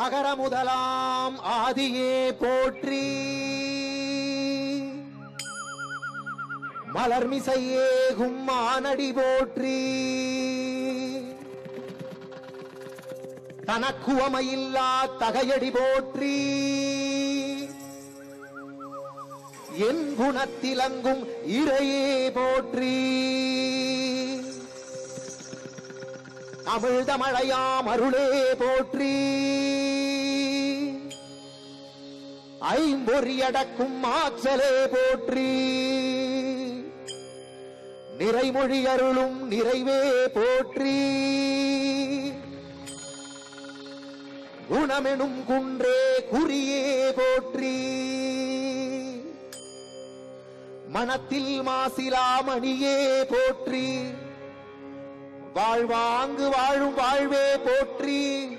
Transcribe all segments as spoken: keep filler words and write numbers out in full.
அகர முதலாம் ஆதியே போற்றி மலர்மிசையே கும்மானடி போற்றி தனக்குவமையில்லா தகையடி போற்றி என் குணத்திலங்கும் இறையே போற்றி அமிழ்தமழையாம் அருளே போற்றி ஐம்பொறியடக்கும் ஆற்றலே போற்றி நிறைமொழி அருளும் நிறைவே போற்றி குணமெனும் குன்றே குறியே போற்றி மனத்தில் மாசிலா மணியே போற்றி வாழ்வாங்கு வாழும் வாழ்வே போற்றி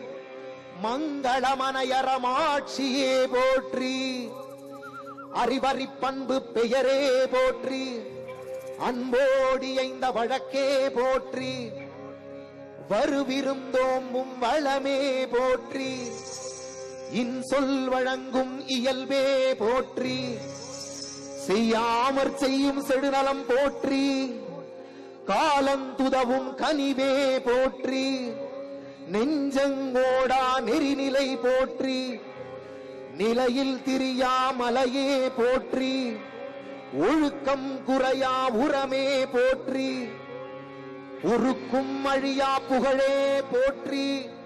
மங்களமனையரமாட்சியே போற்றி அறிவறி பண்பு பெயரே போற்றி அன்போடியைந்த வழக்கே போற்றி வருவிருந்தோம்பும் வளமே போற்றி இன்சொல் வழங்கும் இயல்பே போற்றி செய்யாமற் செய்யும் செடுநலம் போற்றி காலந்துதவும் கனிவே போற்றி நெஞ்சங்கோடா நெறிநிலை போற்றி நிலையில் திரியாமலையே போற்றி ஒழுக்கம் குறையா உரமே போற்றி உருக்கும் அழியா புகழே போற்றி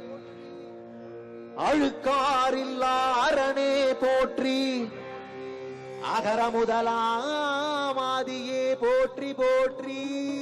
அழுக்காரில்லா அரணே போற்றி அகர முதலாம் ஆதியே போற்றி போற்றி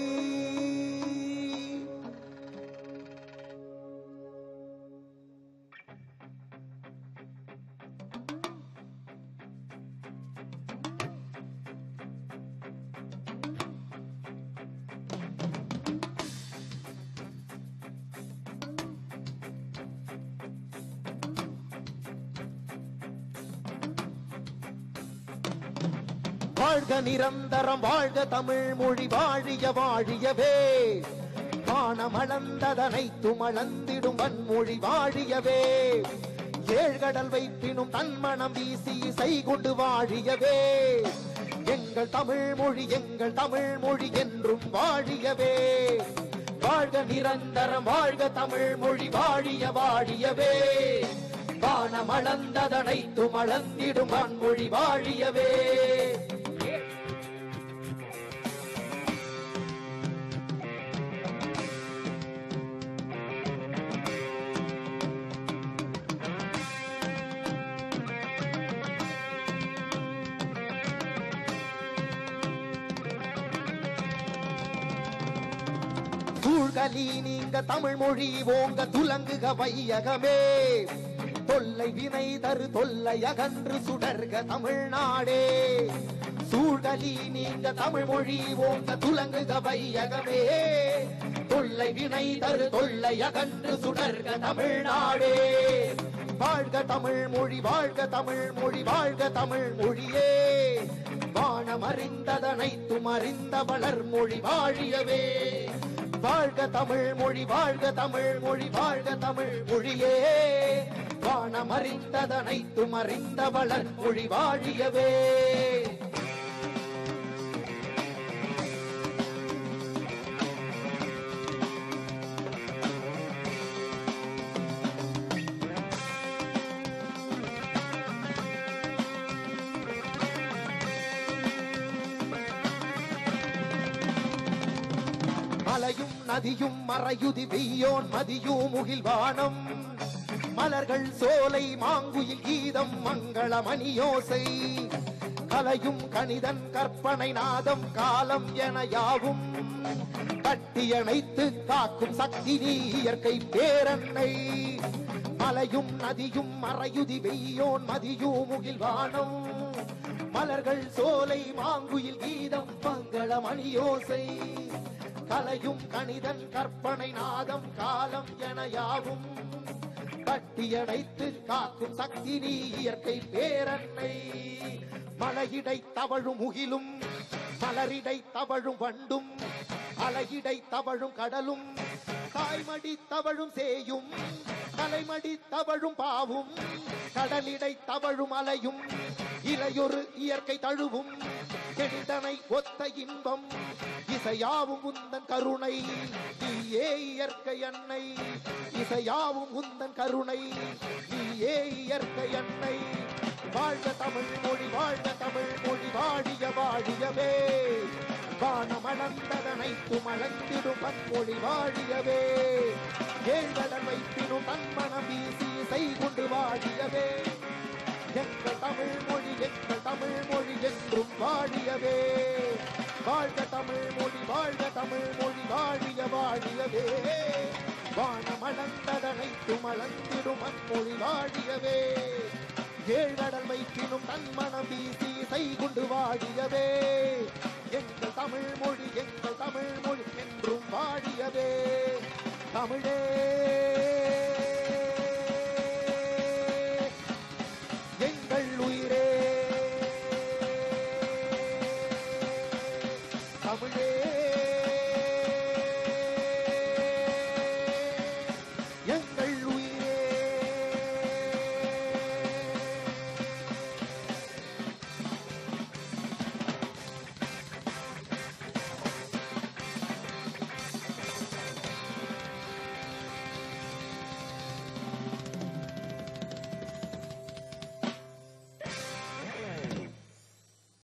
வாழ்க நிரந்தரம் வாழ்க தமிழ் மொழி வாழிய வாழியவே வானமளந்ததனை துமளந்திடும் வன்மொழி வாழியவே ஏழ்கடல் வைப்பினும் தன்மணம் வீசி இசை கொண்டு வாழியவே எங்கள் தமிழ் மொழி எங்கள் தமிழ் மொழி என்றும் வாழியவே வாழ்க நிரந்தரம் வாழ்க தமிழ் மொழி வாழிய வாழியவே வானமளந்ததனை துமளந்திடும் வன்மொழி வாழியவே சூழ்கலி நீங்க தமிழ் மொழி ஓங்க துலங்குக வையகமே தொல்லை வினை தரு தொல்லை அகன்று சுடர்க தமிழ்நாடே சூழ்கலி நீங்க தமிழ் மொழி ஓங்க துலங்குக வையகமே தொல்லை வினை தரு தொல்லை அகன்று சுடர்க தமிழ்நாடே வாழ்க தமிழ் மொழி வாழ்க தமிழ் மொழி வாழ்க தமிழ் மொழியே வானம் அறிந்ததனைத்தும் அறிந்த வளர் மொழி வாழியவே வாழ்க தமிழ் மொழி வாழ்க தமிழ் மொழி வாழ்க தமிழ் மொழியே வானம் அறிந்ததனைத்தும் அறிந்த வளர் மொழி வாழியவே மலையும் நதியும் மறையுதி வெய்யோன் மதியும் முகில் வானம் மலர்கள் சோலை மாங்குயில் கீதம் மங்கள மணியோசை கலையும் கணிதன் கற்பனை நாதம் காலம் என யாவும் கட்டியணைத்து காக்கும் சக்தி நீ இயற்கை பேரன்னை மலையும் நதியும் மறையுதி வெய்யோன் மதியும் முகில் வானம் மலர்கள் சோலை மாங்குயில் கீதம் மங்கள மணியோசை கலையும் கணிதன் கற்பனை நாதம் காலம் என யாவும் கட்டியடைத்து காக்கும் சக்தி நீ இயற்கை பேரன்னை மலையிடை தவழும் முகிலும் மலரிடை தவழும் வண்டும் அலையிடை தவழும் கடலும் தாய்மடி தவழும் சேயும் தலைமடி தவழும் பாவும் கடலிடை தவழும் அலையும் இலையொரு இயற்கை தழுவும் கெடிதனை ஒத்த இன்பம் இசையாவும் உந்தன் கருணை நீயே இயற்கை அன்னை இசையாவும் உந்தன் கருணை நீயே இயற்கை அன்னை வாழ்க தமிழ் மொழி வாழ்க தமிழ் மொழி வாழிய வாழியவே வானமளந்ததனைத்து மலர்ந்திடும் பன்மொழி வாழியவே ஏழ்கடல் வைப்பினும் தன்மனம் வீசி செய்குண்டு வாழியவே எங்கள் தமிழ் மொழி எங்கள் தமிழ் மொழி என்றும் வாழியவே வாழ்க தமிழ் மொழி வாழ்க தமிழ் மொழி வாழிய வாழியவே வானமளந்ததனைத்து மலர்ந்திடும் பன்மொழி வாழியவே ஏழ்கடல் வைப்பினும் தன்மனம் வீசி செய்குண்டு வாழியவே எங்கள் தமிழ் மொழி எங்கள் தமிழ் மொழி என்றும் வாழியவே தமிழே